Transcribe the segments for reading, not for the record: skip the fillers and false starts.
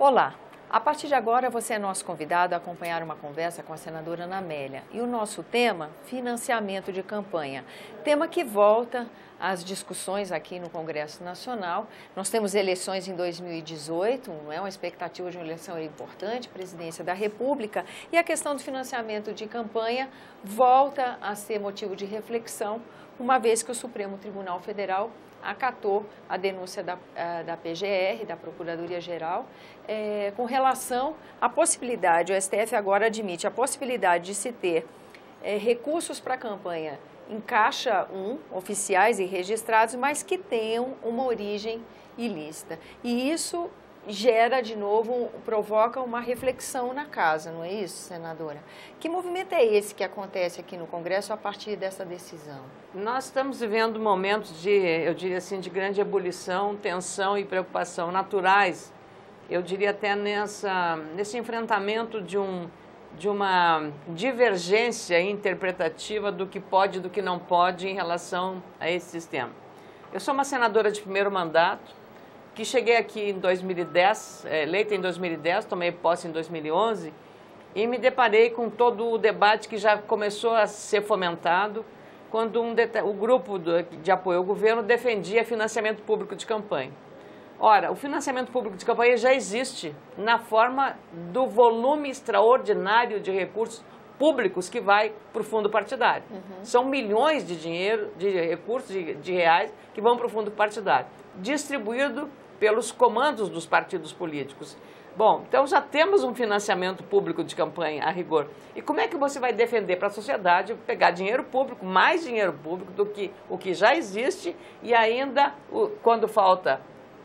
Olá! A partir de agora, você é nosso convidado a acompanhar uma conversa com a senadora Ana Amélia. E o nosso tema, financiamento de campanha. Tema que volta às discussões aqui no Congresso Nacional. Nós temos eleições em 2018, não é uma expectativa de uma eleição importante, presidência da República. E a questão do financiamento de campanha volta a ser motivo de reflexão, uma vez que o Supremo Tribunal Federal acatou a denúncia da PGR, da Procuradoria-Geral, com relação à possibilidade, o STF agora admite a possibilidade de se ter recursos para a campanha em caixa 1, oficiais e registrados, mas que tenham uma origem ilícita. E isso gera, de novo, provoca uma reflexão na casa, não é isso, senadora? Que movimento é esse que acontece aqui no Congresso a partir dessa decisão? Nós estamos vivendo momentos de, eu diria assim, de grande ebulição, tensão e preocupação naturais. Eu diria até nesse enfrentamento de uma divergência interpretativa do que pode e do que não pode em relação a esse sistema. Eu sou uma senadora de primeiro mandato, que cheguei aqui em 2010, eleita em 2010, tomei posse em 2011, e me deparei com todo o debate que já começou a ser fomentado, quando o grupo de apoio ao governo defendia financiamento público de campanha. Ora, o financiamento público de campanha já existe na forma do volume extraordinário de recursos públicos que vai para o fundo partidário. São milhões de dinheiro, de recursos, de reais, que vão para o fundo partidário, distribuído pelos comandos dos partidos políticos. Bom, então já temos um financiamento público de campanha a rigor. E como é que você vai defender para a sociedade pegar dinheiro público, mais dinheiro público do que o que já existe e ainda quando falta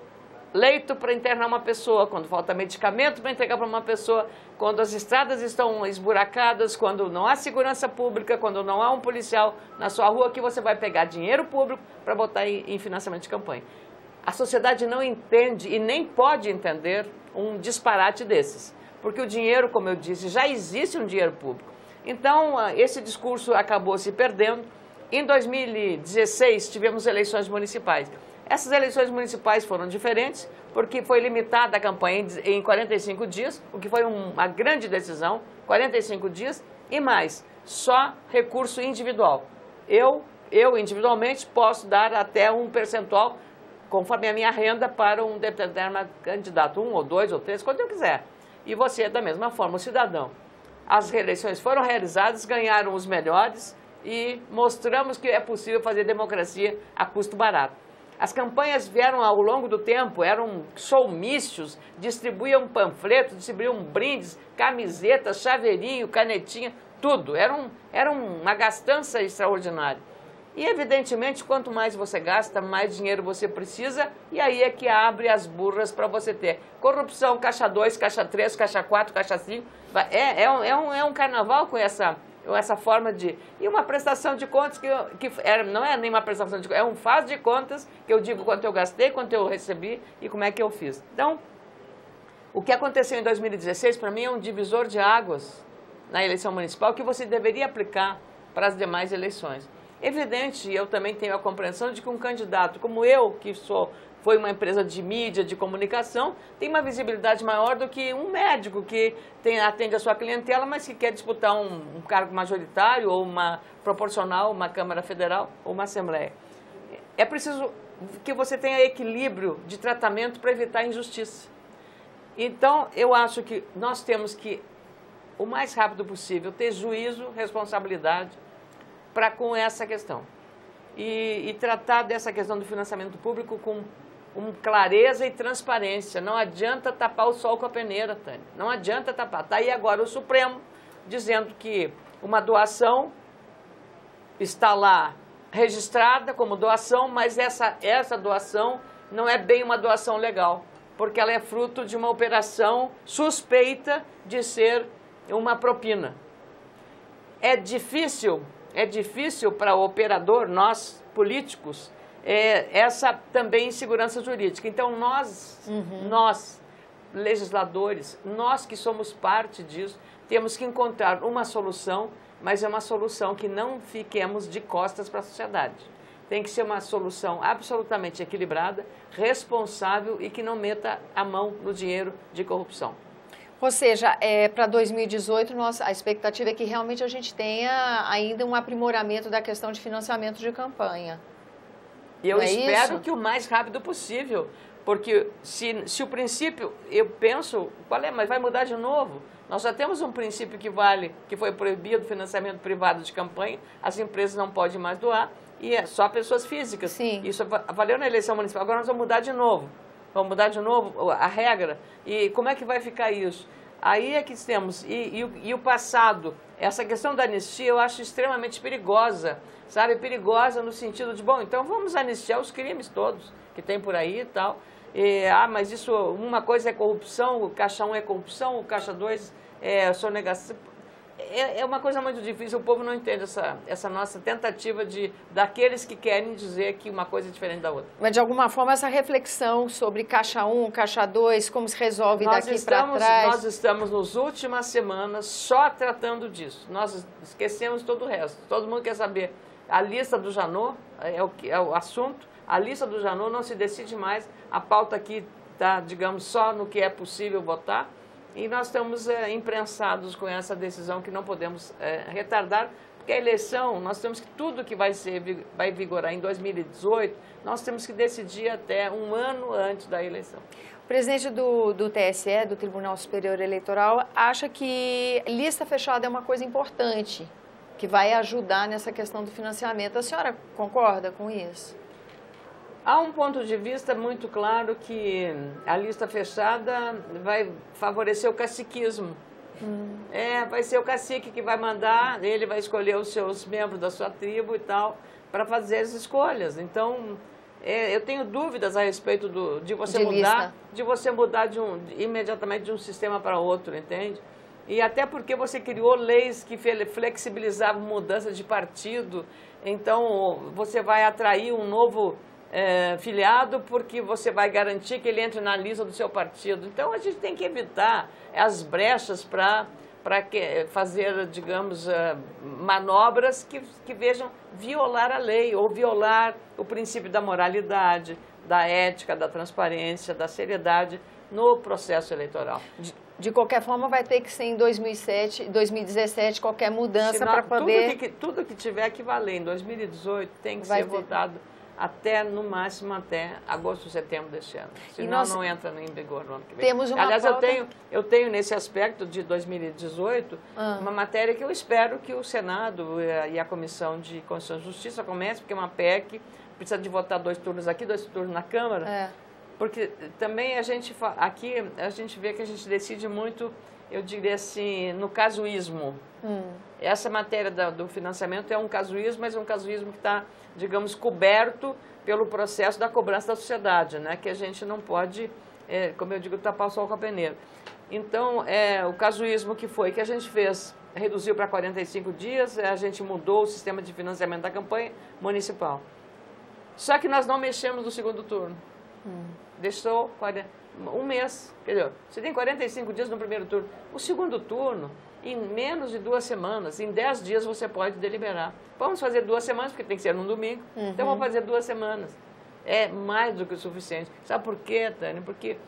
leito para internar uma pessoa, quando falta medicamento para entregar para uma pessoa, quando as estradas estão esburacadas, quando não há segurança pública, quando não há um policial na sua rua, que você vai pegar dinheiro público para botar em financiamento de campanha. A sociedade não entende e nem pode entender um disparate desses, porque o dinheiro, como eu disse, já existe um dinheiro público. Então, esse discurso acabou se perdendo. Em 2016, tivemos eleições municipais. Essas eleições municipais foram diferentes, porque foi limitada a campanha em 45 dias, o que foi uma grande decisão, 45 dias, e mais, só recurso individual. Eu individualmente, posso dar até um percentual, conforme a minha renda, para um determinado candidato, 1 ou 2 ou 3, quando eu quiser. E você, da mesma forma, o cidadão. As eleições foram realizadas, ganharam os melhores e mostramos que é possível fazer democracia a custo barato. As campanhas vieram ao longo do tempo, eram showmícios, distribuíam panfletos, distribuíam brindes, camisetas, chaveirinho, canetinha, tudo. Era uma gastança extraordinária. E, evidentemente, quanto mais você gasta, mais dinheiro você precisa, e aí é que abre as burras para você ter corrupção, caixa 2, caixa 3, caixa 4, caixa 5. É um carnaval com essa forma de... E uma prestação de contas não é nem uma prestação de contas, é um faz de contas que eu digo quanto eu gastei, quanto eu recebi e como é que eu fiz. Então, o que aconteceu em 2016, para mim, é um divisor de águas na eleição municipal que você deveria aplicar para as demais eleições. Evidente, eu também tenho a compreensão de que um candidato como eu, que foi uma empresa de mídia, de comunicação, tem uma visibilidade maior do que um médico que atende a sua clientela, mas que quer disputar um cargo majoritário ou uma proporcional, uma Câmara Federal ou uma Assembleia. É preciso que você tenha equilíbrio de tratamento para evitar injustiça. Então, eu acho que nós temos que, o mais rápido possível, ter juízo, responsabilidade com essa questão. E tratar dessa questão do financiamento público com clareza e transparência. Não adianta tapar o sol com a peneira, Tânia. Não adianta tapar. Está aí agora o Supremo dizendo que uma doação está lá registrada como doação, mas essa doação não é bem uma doação legal, porque ela é fruto de uma operação suspeita de ser uma propina. É difícil para o operador, nós, políticos, essa também insegurança jurídica. Então, nós, legisladores, nós que somos parte disso, temos que encontrar uma solução, mas é uma solução que não fiquemos de costas para a sociedade. tem que ser uma solução absolutamente equilibrada, responsável e que não meta a mão no dinheiro de corrupção. Ou seja, para 2018, a expectativa é que realmente a gente tenha ainda um aprimoramento da questão de financiamento de campanha. E eu espero que o mais rápido possível, porque se o princípio, eu penso, mas vai mudar de novo? Nós já temos um princípio que vale, que foi proibido o financiamento privado de campanha, as empresas não podem mais doar, e é só pessoas físicas. Sim. Isso valeu na eleição municipal, agora nós vamos mudar de novo. Vamos mudar de novo a regra. E como é que vai ficar isso? Aí é que temos. E o passado, essa questão da anistia eu acho extremamente perigosa, sabe? Perigosa no sentido de, bom, então vamos anistiar os crimes todos que tem por aí e tal. Mas isso, uma coisa é corrupção, o caixa 1 é corrupção, o caixa 2 é sonegação. É uma coisa muito difícil, o povo não entende essa nossa tentativa daqueles que querem dizer que uma coisa é diferente da outra. Mas, de alguma forma, essa reflexão sobre caixa 1, caixa 2, como se resolve daqui para trás... Nós estamos, nas últimas semanas, só tratando disso. Nós esquecemos todo o resto. Todo mundo quer saber. A lista do Janot é o assunto. A lista do Janot não se decide mais. A pauta aqui está, digamos, só no que é possível votar. E nós estamos imprensados com essa decisão que não podemos retardar, porque a eleição, nós temos que tudo que vai vigorar em 2018, nós temos que decidir até um ano antes da eleição. O presidente do TSE, do Tribunal Superior Eleitoral, acha que lista fechada é uma coisa importante, que vai ajudar nessa questão do financiamento. A senhora concorda com isso? Há um ponto de vista muito claro que a lista fechada vai favorecer o caciquismo. Vai ser o cacique que vai mandar, ele vai escolher os seus membros da sua tribo e tal, para fazer as escolhas. Então, eu tenho dúvidas a respeito de você mudar imediatamente de um sistema para outro, entende? E até porque você criou leis que flexibilizavam mudança de partido, então você vai atrair um novo filiado porque você vai garantir que ele entre na lista do seu partido. Então a gente tem que evitar as brechas para fazer, digamos, manobras que vejam violar a lei ou violar o princípio da moralidade, da ética, da transparência, da seriedade no processo eleitoral. De qualquer forma, vai ter que ser em 2017 qualquer mudança para poder... Tudo que tiver que valer em 2018 tem que ser votado no máximo até agosto, setembro deste ano. Senão não entra em vigor no ano que vem. Temos uma Aliás, pauta... eu tenho nesse aspecto de 2018 uma matéria que eu espero que o Senado e a Comissão de Constituição e Justiça comecem, porque é uma PEC, precisa de votar 2 turnos aqui, 2 turnos na Câmara. Porque também aqui a gente vê que a gente decide muito, eu diria assim, no casuísmo. Essa matéria do financiamento é um casuísmo, mas é um casuísmo que está, digamos, coberto pelo processo da cobrança da sociedade, né? Que a gente não pode, como eu digo, tapar o sol com a peneira. Então, o casuísmo que a gente fez, reduziu para 45 dias, a gente mudou o sistema de financiamento da campanha municipal. Só que nós não mexemos no segundo turno. Deixou um mês, quer dizer, você tem 45 dias no primeiro turno. O segundo turno, em menos de 2 semanas, em 10 dias você pode deliberar. Vamos fazer 2 semanas, porque tem que ser num domingo, então vamos fazer 2 semanas. É mais do que o suficiente. Sabe por quê, Tânia? Porque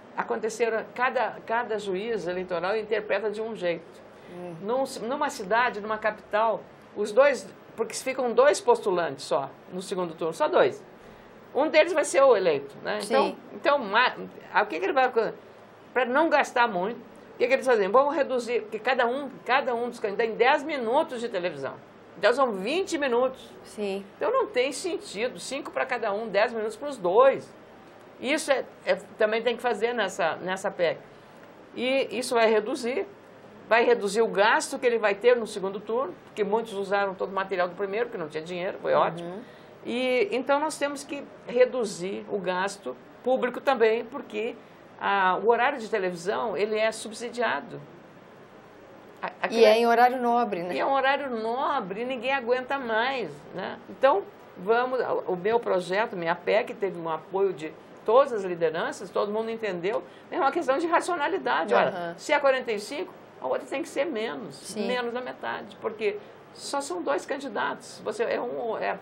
cada juiz eleitoral interpreta de um jeito. Numa cidade, numa capital, porque ficam 2 postulantes só no segundo turno, só 2. Um deles vai ser o eleito, né? Então o que ele vai... Para não gastar muito, o que eles fazem? Vamos reduzir, porque cada um dos candidatos tem 10 minutos de televisão. Então são 20 minutos. Sim. Então não tem sentido, 5 para cada um, 10 minutos para os 2. Isso também tem que fazer nessa PEC. E isso vai reduzir o gasto que ele vai ter no segundo turno, porque muitos usaram todo o material do primeiro, porque não tinha dinheiro, foi ótimo. E então nós temos que reduzir o gasto público também, porque o horário de televisão ele é subsidiado. E é em horário nobre, né? E é um horário nobre, ninguém aguenta mais, né? Então, o meu projeto, minha PEC, teve um apoio de todas as lideranças, todo mundo entendeu. É uma questão de racionalidade. Olha, se é 45, a outra tem que ser menos da metade, porque só são 2 candidatos.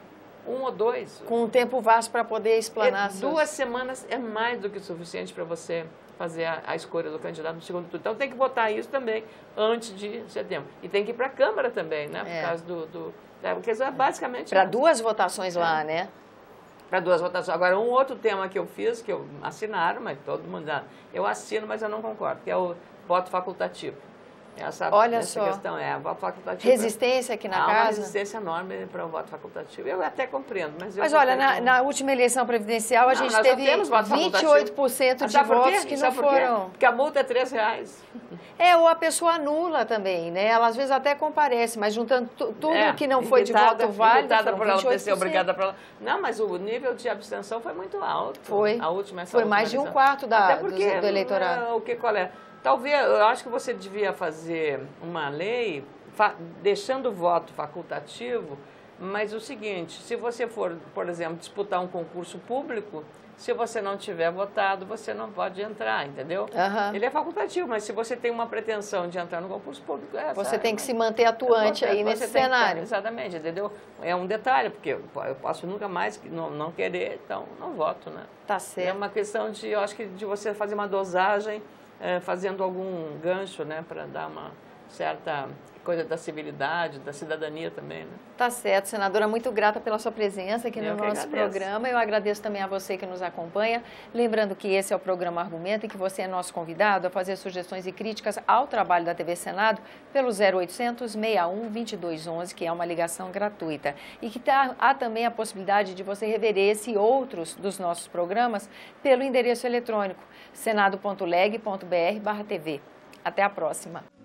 1 ou 2. Com um tempo vasto para poder explanar. 2 semanas é mais do que suficiente para você fazer a escolha do candidato no segundo turno. Então tem que botar isso também antes de setembro. E tem que ir para a Câmara também, né? Por causa porque basicamente... Para 2 votações lá, né? Para 2 votações. Agora, um outro tema que eu fiz, que eu assinaram, mas todo mundo já... Eu assino, mas eu não concordo, que é o voto facultativo. Olha essa só. Questão voto facultativo. Resistência aqui na casa? Há uma resistência enorme para o voto facultativo. Eu até compreendo, mas... Mas olha, na última eleição previdencial, a gente teve 28% de votos que não foram... Porque a multa é R$3. Ou a pessoa anula também, né? Ela às vezes até comparece, mas juntando tudo que não foi de voto válido, por ela ter sido obrigada para... Não, mas o nível de abstenção foi muito alto. Foi. A última, foi mais de 1/4 do eleitorado. Qual é? Talvez, eu acho que você devia fazer uma lei deixando o voto facultativo, mas o seguinte, se você for, por exemplo, disputar um concurso público, se você não tiver votado, você não pode entrar, entendeu? Ele é facultativo, mas se você tem uma pretensão de entrar no concurso público... Você tem que se manter atuante aí nesse cenário. Exatamente, entendeu? É um detalhe, porque eu posso nunca mais não querer, então não voto, né? Tá certo. É uma questão de, eu acho que de você fazer uma dosagem, fazendo algum gancho, né, para dar uma certa coisa da civilidade, da cidadania também, né? Tá certo, senadora, muito grata pela sua presença aqui no nosso programa. Eu agradeço também a você que nos acompanha. Lembrando que esse é o programa Argumento e que você é nosso convidado a fazer sugestões e críticas ao trabalho da TV Senado pelo 0800 61 2211, que é uma ligação gratuita. E que há também a possibilidade de você rever esse e outros dos nossos programas pelo endereço eletrônico senado.leg.br/TV. Até a próxima.